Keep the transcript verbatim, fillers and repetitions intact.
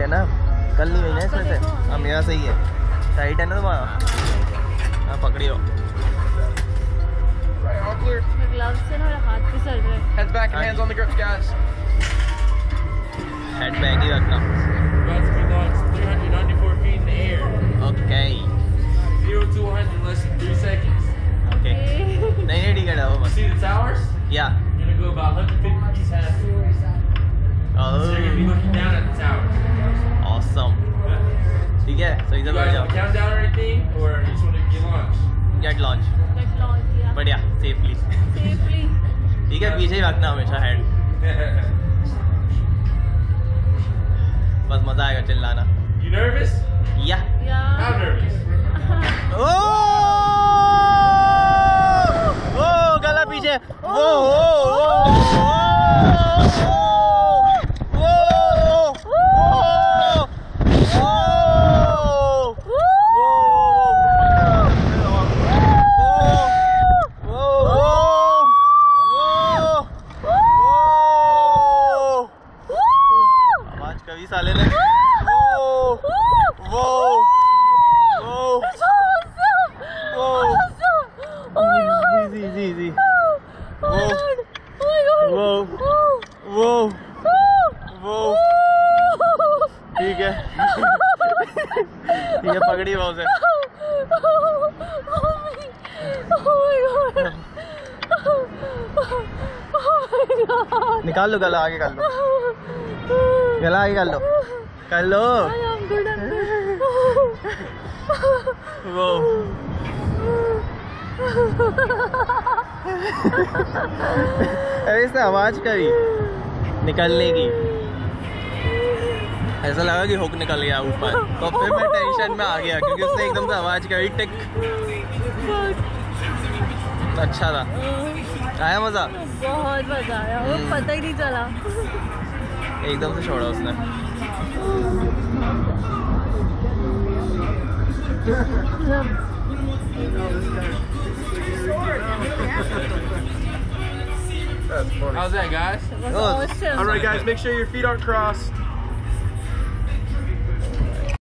ना, कल नहीं हुई ना इसमें से। हाँ मेरा सही है, टाइट है ना तुम्हारा। हाँ पकड़ियो। ग्लव्स से ना हाथ फिसल रहे। Heads back and hands on the grips, guys. Head bag ही रखना। About to be launched three hundred ninety-four feet in the air. Okay. zero to one hundred in less than three seconds. Okay. नहीं नहीं ठीक है ना वो बस। See the towers? Yeah. You're gonna go about one hundred fifty feet past it. Oh. So you're gonna be looking down at the towers. Awesome. ठीक है, सही से You बैठ guys जाओ। have a countdown or anything, or you just want to get launched? Get launch. Get launched, yeah. बढ़िया, safely. Safely. ठीक है, पीछे ही रखना हमेशा हेड। बस मजा आएगा चिल्लाना। You nervous? Yeah. Yeah. How nervous? Oh! Oh, गला पीछे। Oh! Oh! साले ने वो वो जी जी जी वो वो वो वो ठीक है ठीक है पकड़ी वो से निकाल लो गला आगे कर लो गला आगे कर लो कर लो वो अरे इसने आवाज करी निकलने की ऐसा लगा कि हुक निकल गया ऊपर तो फिर मैं टेंशन में आ गया क्योंकि उसने एकदम से आवाज करी टिक। अच्छा था, आया मजा? बहुत मजा आया, वो पता ही नहीं चला, एकदम से छोड़ा उसने। How's that, guys? Awesome. All right, guys, make sure your feet aren't crossed.